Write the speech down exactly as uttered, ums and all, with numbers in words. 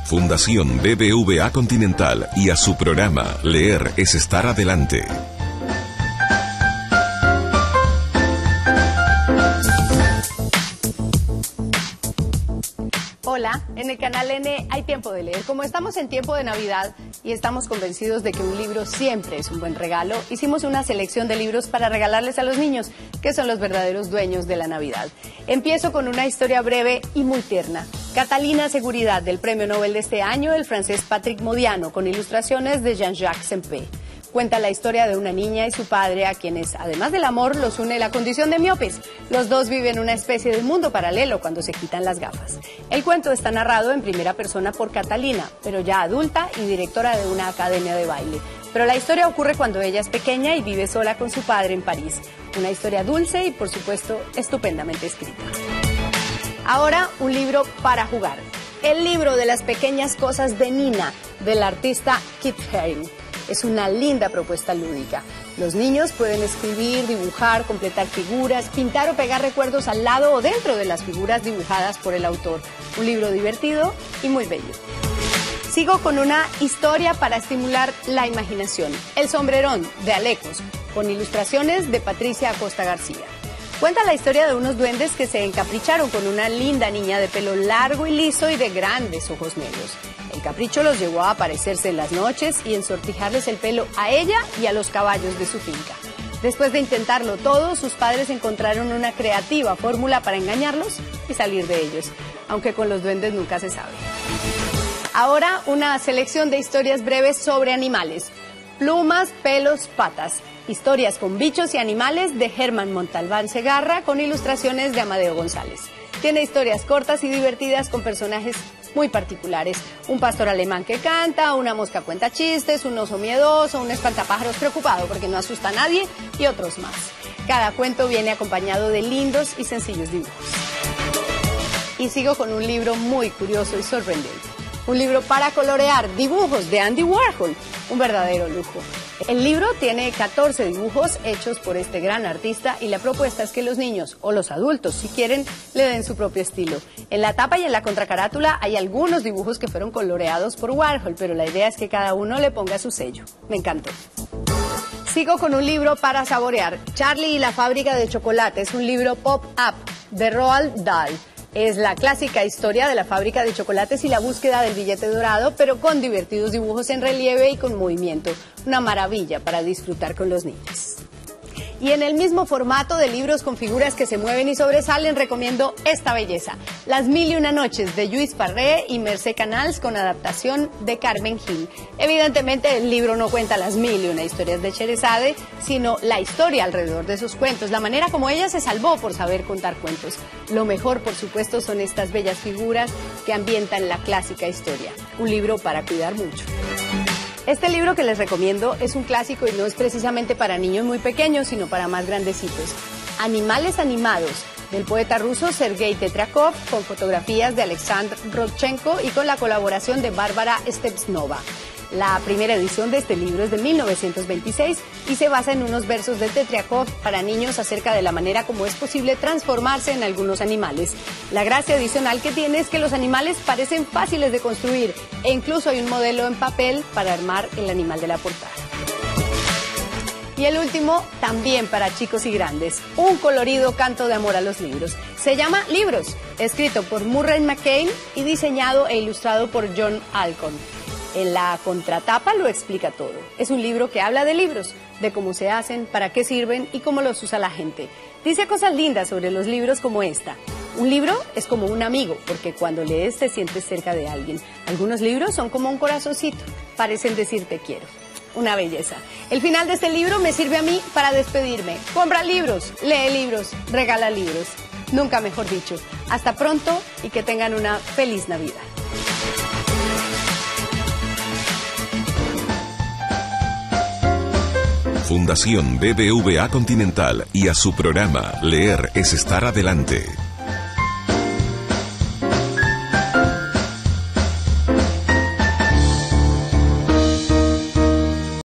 Fundación B B V A Continental y a su programa Leer es estar adelante. Hola, en el canal N hay tiempo de leer. Como estamos en tiempo de Navidad y estamos convencidos de que un libro siempre es un buen regalo, hicimos una selección de libros para regalarles a los niños, que son los verdaderos dueños de la Navidad. Empiezo con una historia breve y muy tierna. Catalina Seguridad, del Premio Nobel de este año, el francés Patrick Modiano, con ilustraciones de Jean-Jacques Sempé. Cuenta la historia de una niña y su padre, a quienes, además del amor, los une la condición de miopes. Los dos viven una especie de mundo paralelo cuando se quitan las gafas. El cuento está narrado en primera persona por Catalina, pero ya adulta y directora de una academia de baile. Pero la historia ocurre cuando ella es pequeña y vive sola con su padre en París. Una historia dulce y, por supuesto, estupendamente escrita. Ahora, un libro para jugar. El libro de las pequeñas cosas de Nina, del artista Keith Haring. Es una linda propuesta lúdica. Los niños pueden escribir, dibujar, completar figuras, pintar o pegar recuerdos al lado o dentro de las figuras dibujadas por el autor. Un libro divertido y muy bello. Sigo con una historia para estimular la imaginación. El sombrerón, de Alecos, con ilustraciones de Patricia Acosta García. Cuenta la historia de unos duendes que se encapricharon con una linda niña de pelo largo y liso y de grandes ojos negros. El capricho los llevó a aparecerse en las noches y ensortijarles el pelo a ella y a los caballos de su finca. Después de intentarlo todo, sus padres encontraron una creativa fórmula para engañarlos y salir de ellos, aunque con los duendes nunca se sabe. Ahora una selección de historias breves sobre animales. Plumas, pelos, patas. Historias con bichos y animales de Germán Montalbán Segarra con ilustraciones de Amadeo González. Tiene historias cortas y divertidas con personajes muy particulares. Un pastor alemán que canta, una mosca cuenta chistes, un oso miedoso, un espantapájaros preocupado porque no asusta a nadie y otros más. Cada cuento viene acompañado de lindos y sencillos dibujos. Y sigo con un libro muy curioso y sorprendente. Un libro para colorear, dibujos de Andy Warhol, un verdadero lujo. El libro tiene catorce dibujos hechos por este gran artista y la propuesta es que los niños o los adultos, si quieren, le den su propio estilo. En la tapa y en la contracarátula hay algunos dibujos que fueron coloreados por Warhol, pero la idea es que cada uno le ponga su sello. Me encantó. Sigo con un libro para saborear. Charlie y la fábrica de chocolate es un libro pop-up de Roald Dahl. Es la clásica historia de la fábrica de chocolates y la búsqueda del billete dorado, pero con divertidos dibujos en relieve y con movimiento. Una maravilla para disfrutar con los niños. Y en el mismo formato de libros con figuras que se mueven y sobresalen, recomiendo esta belleza. Las mil y una noches de Lluís Parré y Mercè Canals con adaptación de Carmen Gil. Evidentemente el libro no cuenta las mil y una historias de Sherezade, sino la historia alrededor de sus cuentos, la manera como ella se salvó por saber contar cuentos. Lo mejor, por supuesto, son estas bellas figuras que ambientan la clásica historia. Un libro para cuidar mucho. Este libro que les recomiendo es un clásico y no es precisamente para niños muy pequeños, sino para más grandecitos. Animales animados, del poeta ruso Sergei Tetrakhov, con fotografías de Alexandr Rodchenko y con la colaboración de Bárbara Stepsnova. La primera edición de este libro es de mil novecientos veintiséis y se basa en unos versos de Tetrakhov para niños acerca de la manera como es posible transformarse en algunos animales. La gracia adicional que tiene es que los animales parecen fáciles de construir e incluso hay un modelo en papel para armar el animal de la portada. Y el último, también para chicos y grandes, un colorido canto de amor a los libros. Se llama Libros, escrito por Murray McCain y diseñado e ilustrado por John Alcon. En la contratapa lo explica todo. Es un libro que habla de libros, de cómo se hacen, para qué sirven y cómo los usa la gente. Dice cosas lindas sobre los libros como esta. Un libro es como un amigo, porque cuando lees te sientes cerca de alguien. Algunos libros son como un corazoncito, parecen decir te quiero. Una belleza. El final de este libro me sirve a mí para despedirme. Compra libros, lee libros, regala libros. Nunca mejor dicho. Hasta pronto y que tengan una feliz Navidad. Fundación B B V A Continental y a su programa Leer es estar adelante.